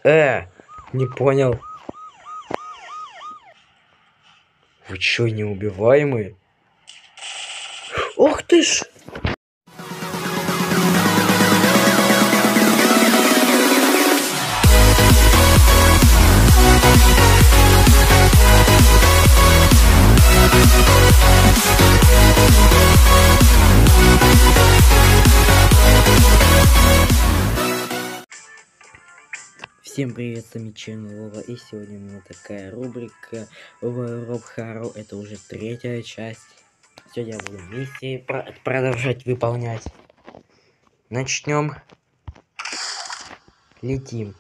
Не понял. Вы чё, неубиваемые? Ох ты ж! Всем привет, замечательный Вова, и сегодня у меня такая рубрика Rob Haro, это уже третья часть. Сегодня я буду миссии продолжать выполнять. Начнем. Летим.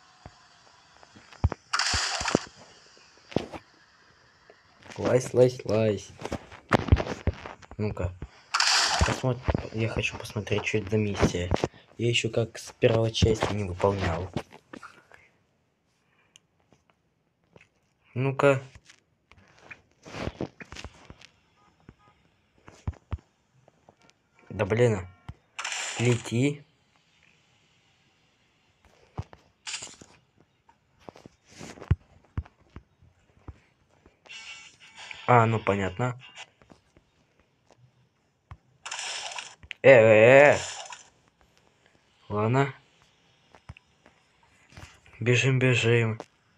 Лазь. Ну-ка. Посмотрим. Я хочу посмотреть, что это за миссия. Я еще как с первой части не выполнял. Ну-ка. Да блин. Лети. Ну понятно. Ладно. Бежим.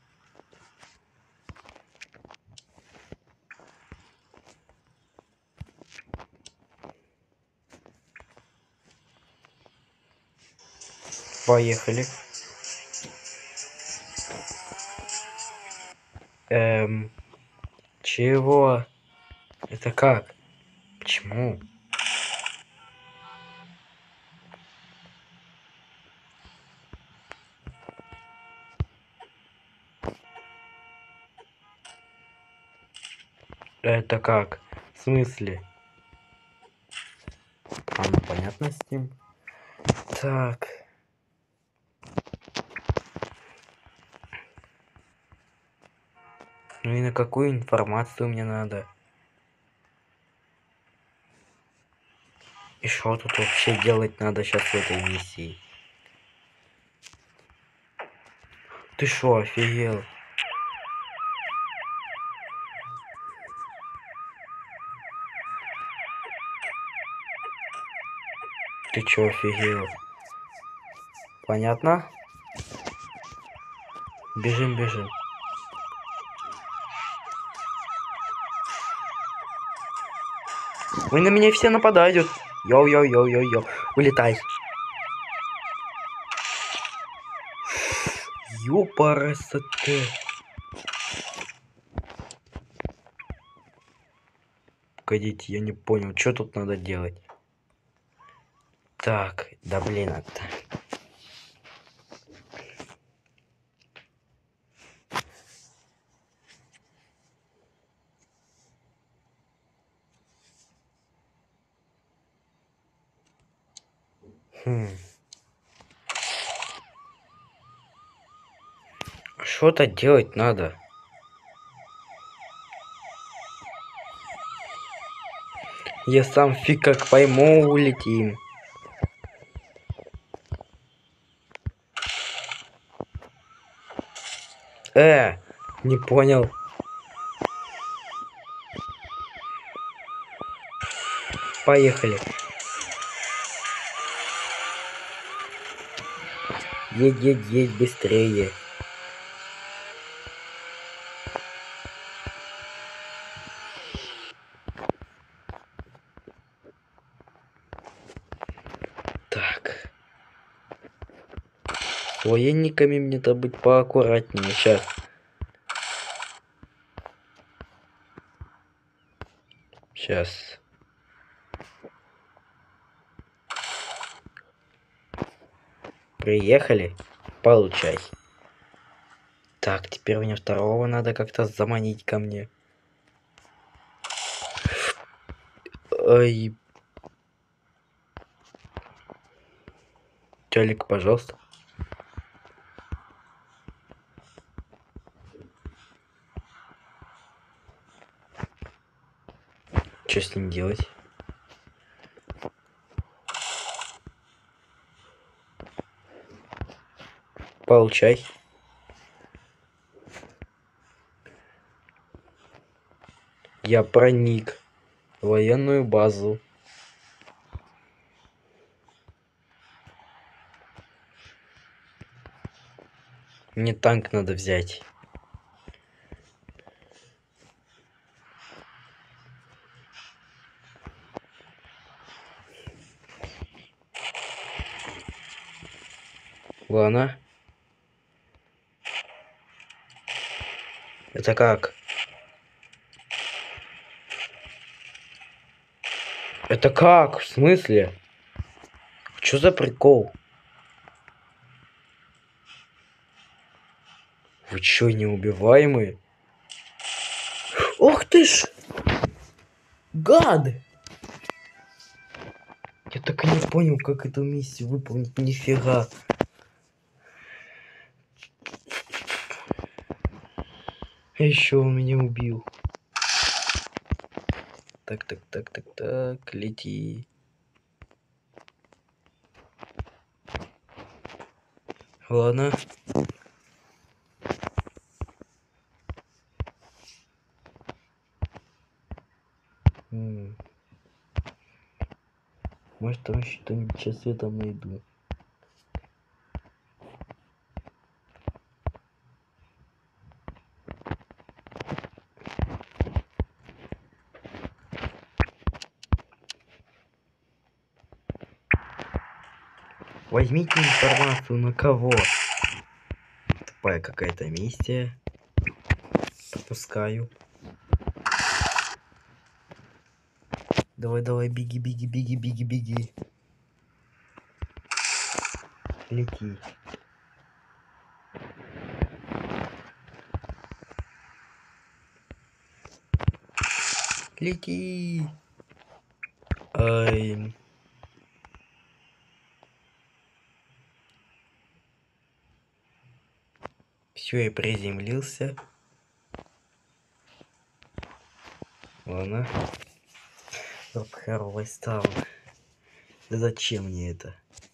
Поехали. Чего? Это как? Почему? Это как? В смысле? Ну понятно с ним. Так. Ну и на какую информацию мне надо? И что тут вообще делать надо сейчас в этой миссии? Ты шо, офигел? Ты чё, офигел? Понятно? Бежим. Вы на меня все нападают. Йоу. Улетай. Ёпарасоте. Погодите, я не понял, что тут надо делать. Так, да блин, это... Что-то делать надо. Я сам фиг как пойму, улетим. Не понял. Поехали. Едь быстрее. Так. С военниками мне-то быть поаккуратнее сейчас. Сейчас. Приехали. Получай. Так, теперь мне второго надо как-то заманить ко мне. Ай. Телек, пожалуйста. Что с ним делать? Получай. Я проник в военную базу. Мне танк надо взять. Ладно. Это как? Это как? В смысле? Что за прикол? Вы чё, неубиваемые? Ох ты ж! Гад! Я так и не понял, как эту миссию выполнить. Нифига. А еще он меня убил. Так, лети. Ладно. Может, там что-нибудь сейчас я там найду. Возьмите информацию на кого? Тупая какая-то миссия. Пропускаю. Давай, беги. Лети. Лети. Ай. Все, я приземлился. Ладно. Хоровой стал. Да зачем мне это?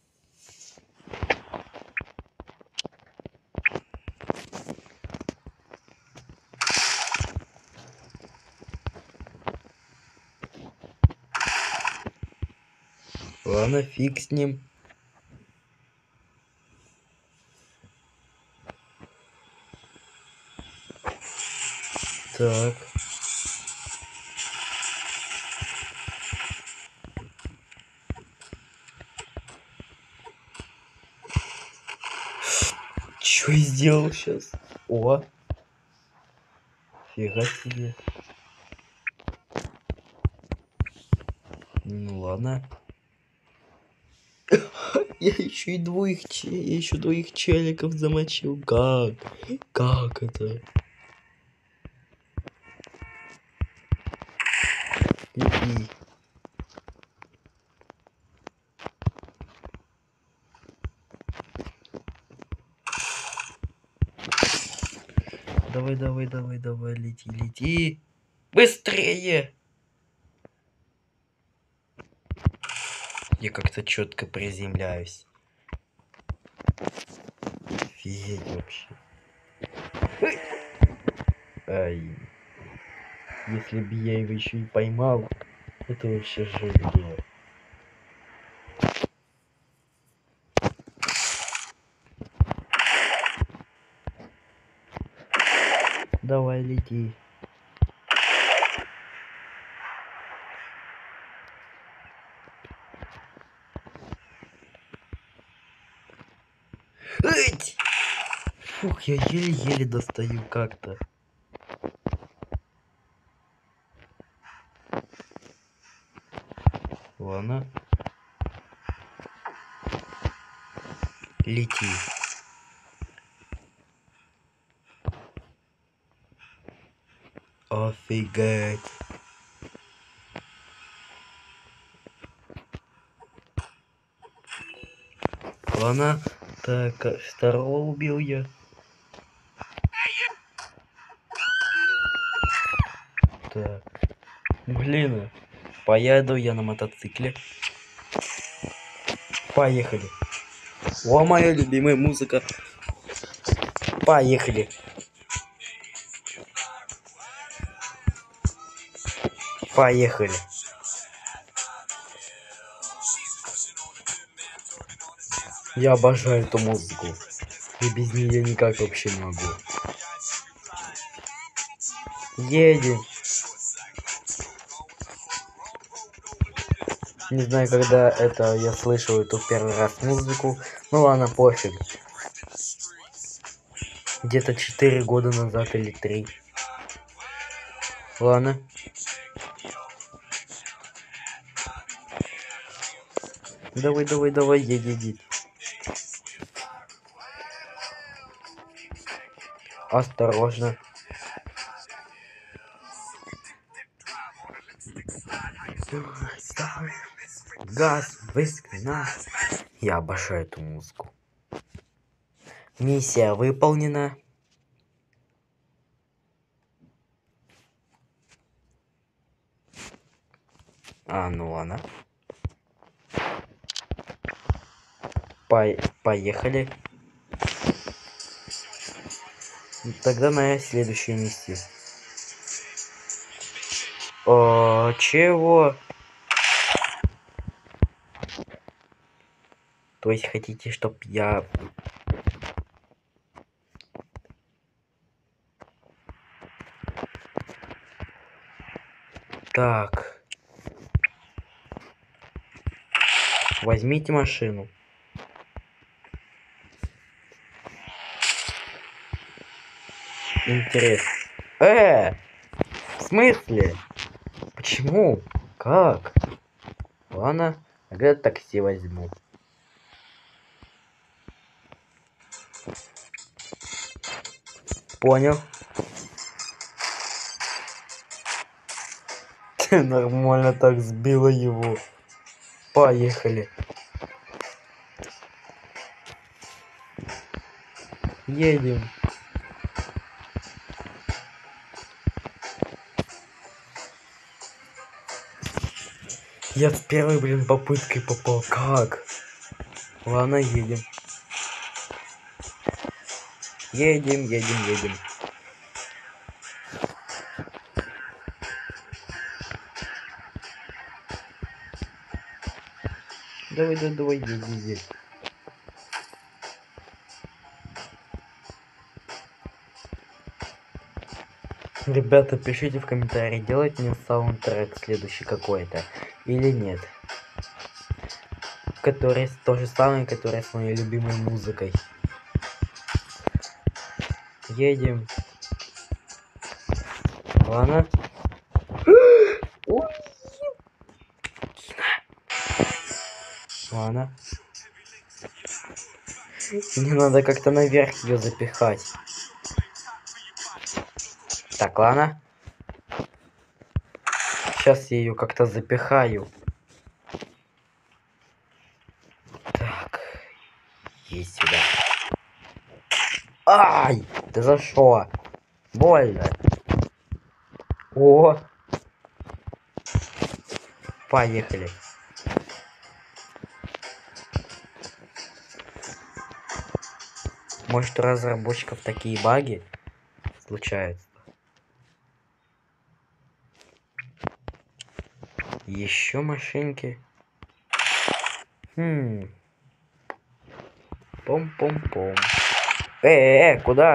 Ладно, фиг с ним. Так. Что я сделал сейчас? О! Фига себе. Ну ладно. Я еще двоих челиков замочил. Как? Как это? Лети. Давай, лети. Быстрее! Я как-то четко приземляюсь. Офигеть вообще. Ай. Если бы я его еще и поймал, это вообще жесть было. Давай, лети. Эть! Фух, я еле-еле достаю как-то. Ладно. Лети. Офигеть. Ладно. Так, второго убил я. Так. Блин. Поеду я на мотоцикле. Поехали. О, моя любимая музыка. Поехали. Поехали. Я обожаю эту музыку. И без нее никак вообще не могу. Едем. Не знаю, когда это я слышал эту первый раз музыку. Ну ладно, пофиг. Где-то 4 года назад или 3. Ладно. Давай, давай, давай, едь. Осторожно. Газ, выскрена. Я обожаю эту музыку. Миссия выполнена. Ну ладно. Поехали. Тогда моя следующая миссия. Чего? То есть хотите, чтоб я... Так. Возьмите машину. Интересно. В смысле? Почему? Как? Ладно, тогда такси возьму. Понял. Нормально так сбила его. Поехали. Едем. Я с первой, блин, попыткой попал. Как? Ладно, едем. Едем. Давай, едь. Ребята, пишите в комментарии, делать мне саундтрек следующий какой-то или нет. Который то же самое, который с моей любимой музыкой. Едем. Ладно. Ладно. Мне надо как-то наверх ее запихать. Так, ладно. Сейчас я ее как-то запихаю. Так. Есть сюда. Ай! Ты за что? Больно. О! Поехали. Может, у разработчиков такие баги случаются? Еще машинки. Пом-пом-пом. Куда?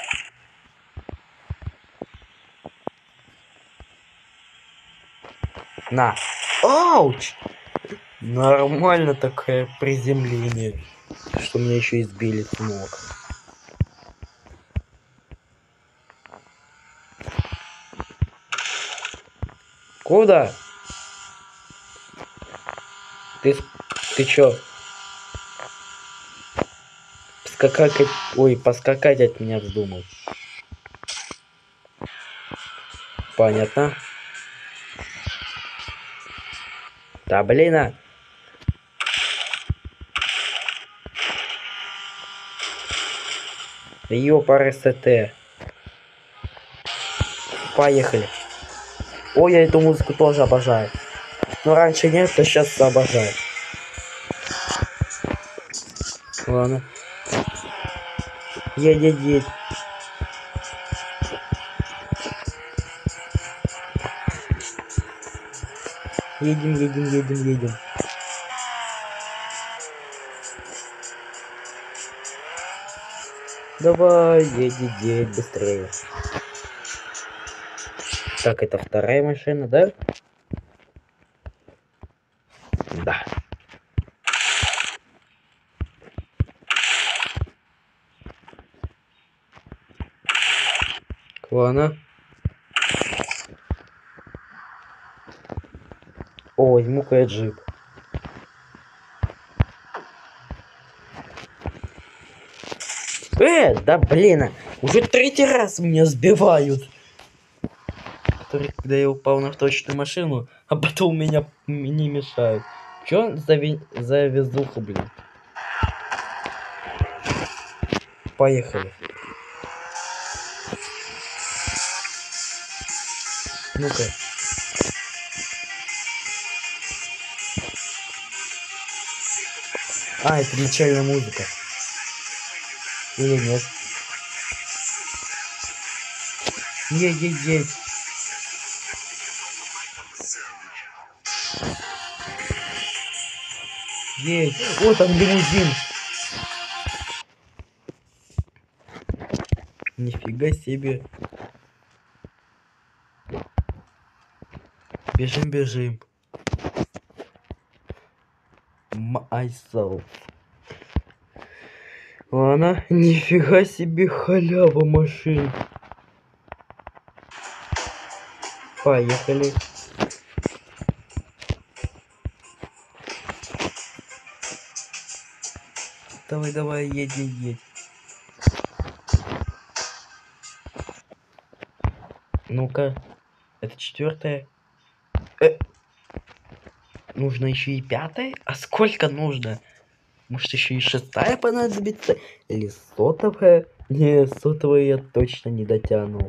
На. Ауч! Нормально такое приземление. Что меня еще избили с ног. Куда? Ты чё? Поскакать от меня вздумал. Понятно. Да блин, Ёпар СТ. Поехали. Ой, я эту музыку тоже обожаю. Но раньше нет, то сейчас обожаю. Ладно. Едь. Едем, едем, едем, едем. Давай, едь быстрее. Так, это вторая машина, да? Да. Ладно. О, возьму-ка я джип. Да блин, уже третий раз меня сбивают. Когда я упал на вторичную машину, а потом меня не мешают. Чё за везуху, блин? Поехали. Ну-ка. А, это начальная музыка. Или нет? Едь. Едь. О, там лимузин. Нифига себе. Бежим. Myself. Ладно, нифига себе халява машин. Поехали. Давай, едь. Ну-ка, это четвертая. Нужно еще и пятая? А сколько нужно? Может еще и шестая понадобится? Или сотовая? Не, сотовая я точно не дотяну.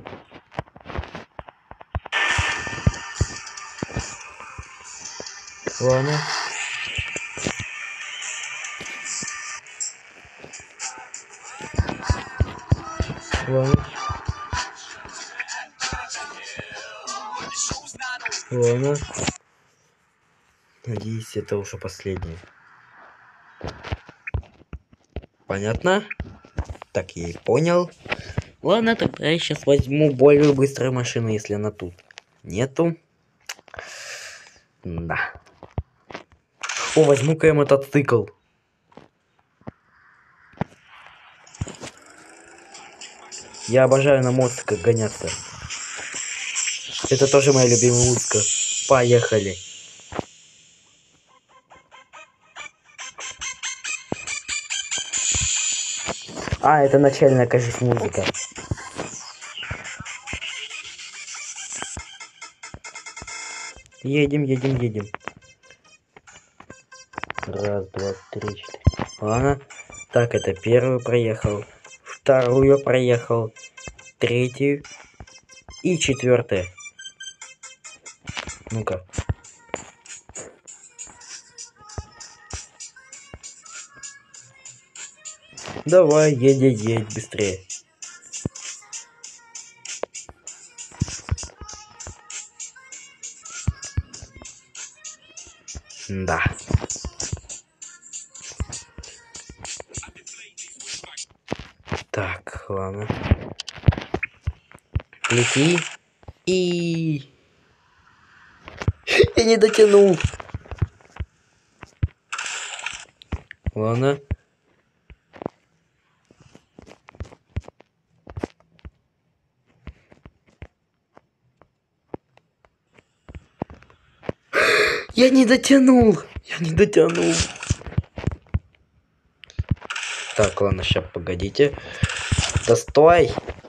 Ладно. Ладно. Надеюсь, это уже последнее. Понятно? Так, я и понял. Ладно, тогда я сейчас возьму более быструю машину, если она тут. Нету. Да. О, возьму-ка я мотоцикл. Я обожаю на мотиках гоняться. Это тоже моя любимая музыка. Поехали. А, это начальная, кажется, музыка. Едем. Раз, два, три, четыре. Ладно. Так, это первую проехал. Вторую проехал. Третью. И четвертая. Ну-ка. Давай, едь быстрее. Да. Так, ладно. Лети. И... Я не дотянул. Ладно. Я не дотянул. Так, ладно, сейчас погодите. Да стой.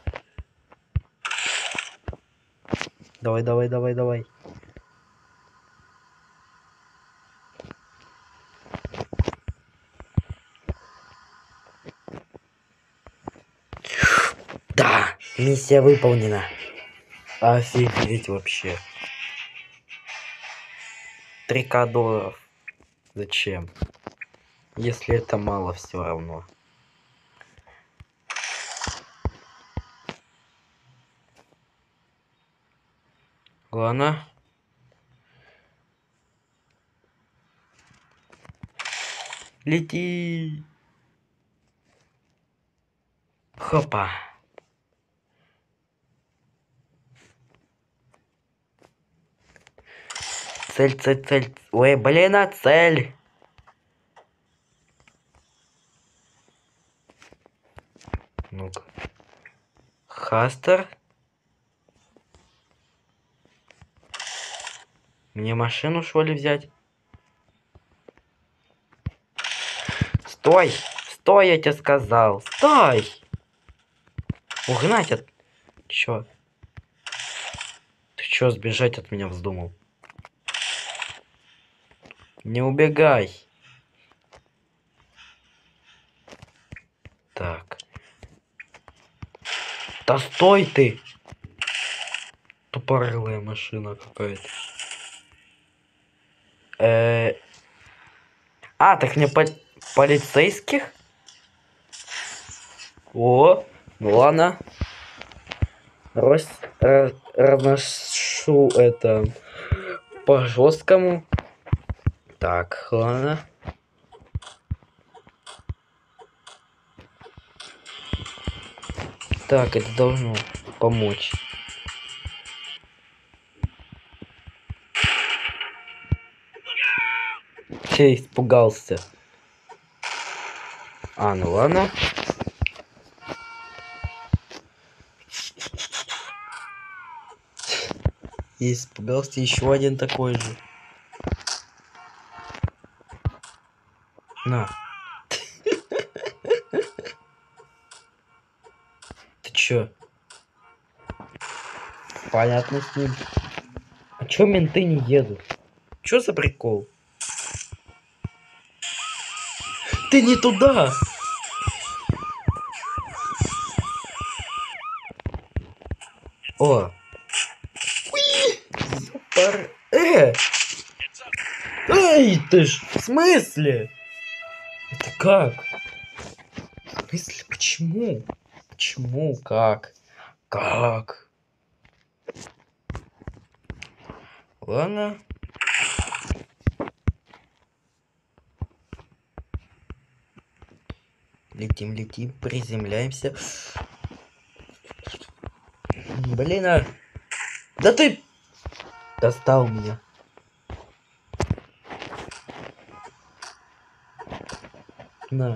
Давай. Да, миссия выполнена. Офигеть вообще. 3К долларов. Зачем? Если это мало, все равно. Ладно. Лети. Хопа. Цель, цель, цель. Ой, блин, а цель. Ну-ка. Хастер. Мне машину, что ли, взять? Стой! Стой, я тебе сказал! Стой! Угнать от... Чё? Ты чё, сбежать от меня вздумал? Не убегай! Так. Да стой ты! Тупорылая машина какая-то. А, так мне полицейских? О, ну ладно. Разношу это по жесткому. Так, ладно. Так, это должно помочь. Че испугался? А, ну ладно. И испугался еще один такой же. На. Ты чё? Понятно с ним. А чё менты не едут? Чё за прикол? Ты не туда! О! Супер! Эй, ты ж! В смысле? Это как? В смысле, почему? Почему? Как? Как? Ладно. Летим, летим, приземляемся. Блин, а... Да ты... Достал меня. На.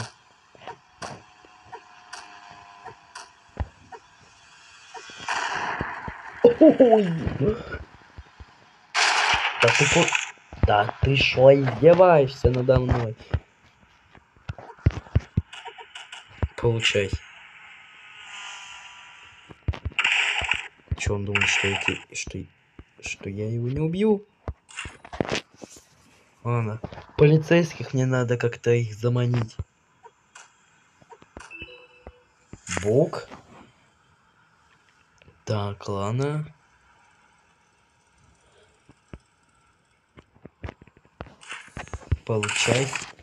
Ой. Да ты Да ты шо издеваешься надо мной? Получай. Че он думает, что я его не убью? Ладно. Полицейских мне надо как-то их заманить. Бог. Так, ладно. Получай.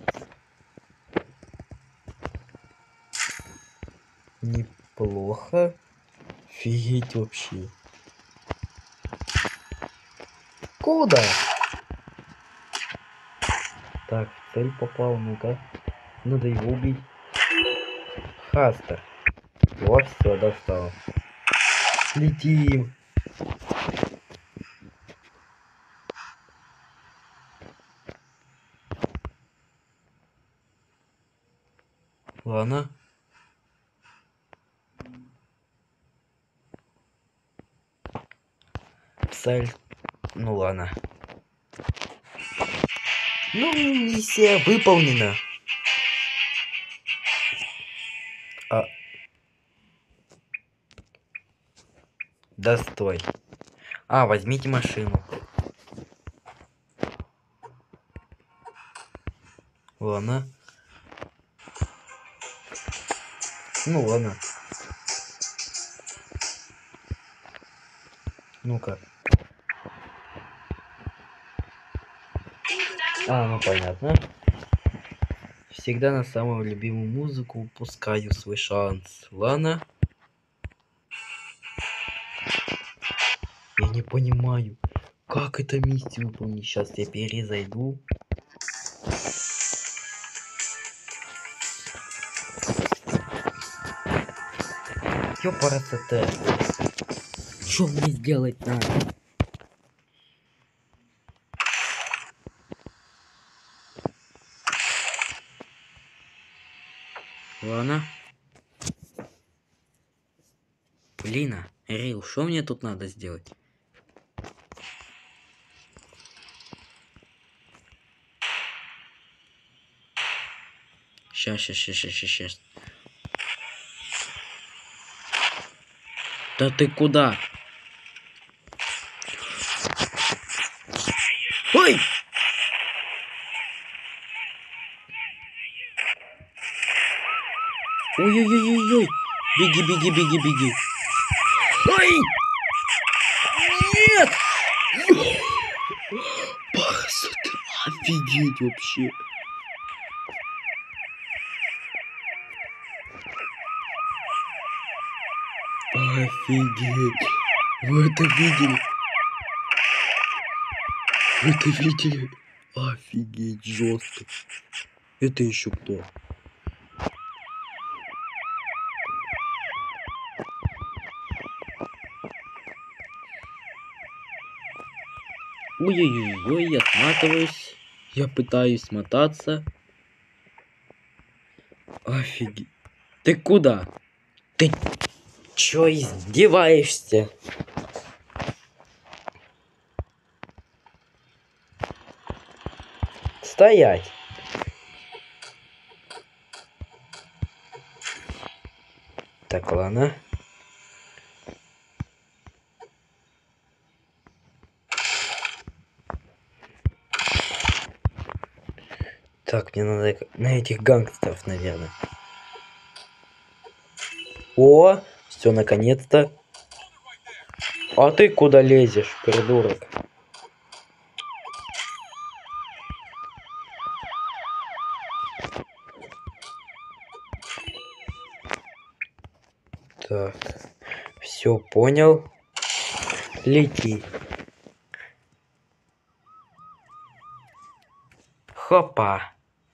Неплохо. Офигеть вообще. Куда? Так, в цель попал, ну-ка. Надо его убить. Хастер. Вот, все, достал. Летим. Ладно. Цель. Ну ладно. Ну, миссия выполнена. А... Да стой. А, возьмите машину. Ладно. Ну ладно. Ну-ка. А, ну понятно. Всегда на самую любимую музыку упускаю свой шанс. Ладно. Я не понимаю, как это миссию выполнить. Сейчас я перезайду. Ёпарасоте. Что мне сделать надо? Ладно. Блин, Рил, что мне тут надо сделать? Сейчас. Да ты куда? Ой! Ой-ой-ой-ой-ой! Беги! Ой! Нет! Парасоты, офигеть вообще! Офигеть! Вы это видели? Вы это видели? Офигеть, жестко. Это еще кто? Ой-ой-ой, я сматываюсь. Я пытаюсь смотаться. Офигеть. Ты куда? Ты чё издеваешься? Стоять. Так, ладно. Так, мне надо на этих гангстеров, наверное. О, все, наконец-то. А ты куда лезешь, придурок? Так, все понял. Лети. Хопа.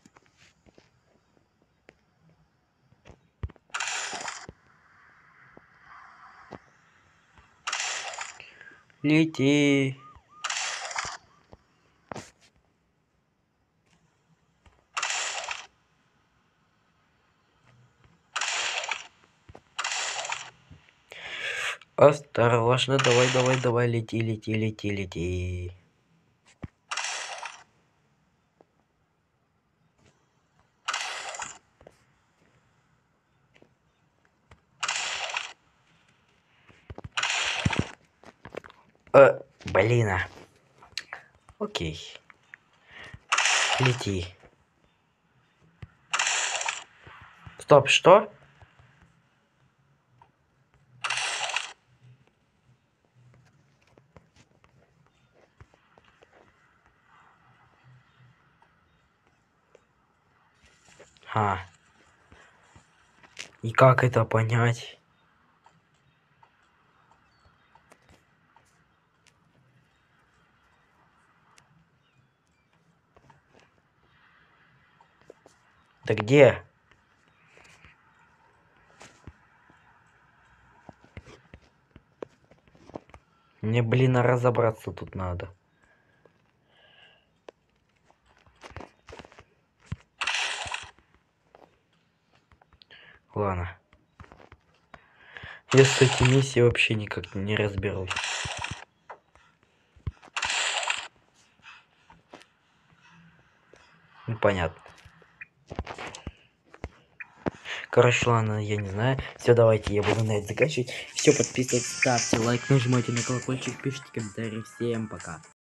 Лети. Осторожно, давай, лети. Блин. Окей. Лети. Стоп, что? И как это понять? Да где? Мне, блин, разобраться тут надо. Ладно. Я с этой миссией вообще никак не разберусь. Ну, понятно. Короче, ладно, я не знаю. Все, давайте, я буду на это заканчивать. Все, подписывайтесь, ставьте лайк, нажимайте на колокольчик, пишите комментарии. Всем пока.